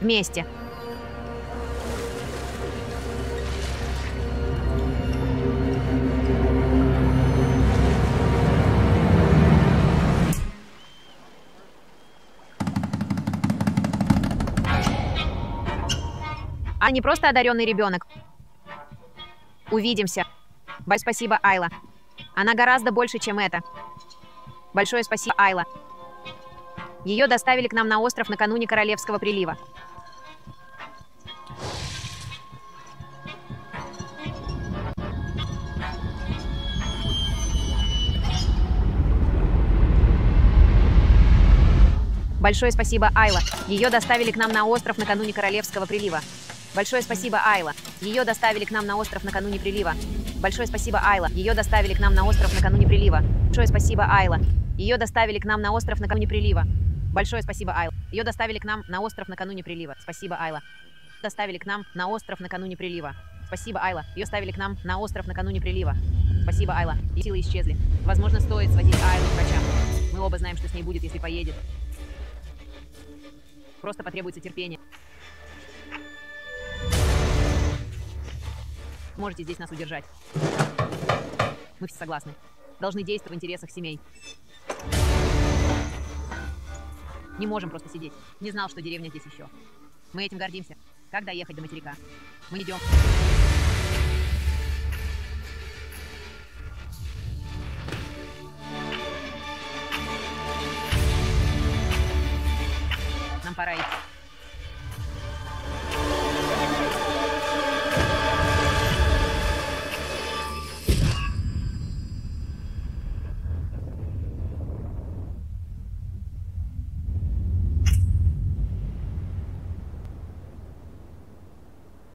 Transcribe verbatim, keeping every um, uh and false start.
Вместе. А не просто одаренный ребенок. Увидимся. Большое спасибо, Айла. Она гораздо больше, чем это. Большое спасибо, Айла. Ее доставили к нам на остров накануне Королевского прилива. Большое спасибо, Айла. Ее доставили к нам на остров накануне Королевского прилива. Большое спасибо, Айла. Ее доставили к нам на остров накануне прилива. Большое спасибо, Айла. Ее доставили к нам на остров накануне прилива. Большое спасибо, Айла. Ее доставили к нам на остров накануне прилива. Большое спасибо, Айла. Ее доставили к нам на остров накануне прилива. Спасибо, Айла. Доставили к нам на остров накануне прилива. Спасибо, Айла. Ее ставили к нам на остров накануне прилива. Спасибо, Айла. И силы исчезли. Возможно, стоит сводить Айлу к врачам. Мы оба знаем, что с ней будет, если поедет. Просто потребуется терпение. Можете здесь нас удержать. Мы все согласны. Должны действовать в интересах семей. Не можем просто сидеть. Не знал, что деревня здесь еще. Мы этим гордимся. Как доехать до материка? Мы идем. Нам пора идти.